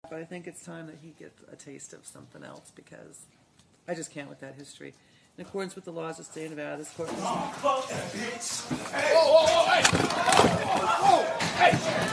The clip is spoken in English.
But I think it's time that he gets a taste of something else because I just can't with that history. In accordance with the laws of the state of Nevada, this court... Oh, bitch! Hey! Whoa, whoa, whoa, hey! Whoa, hey!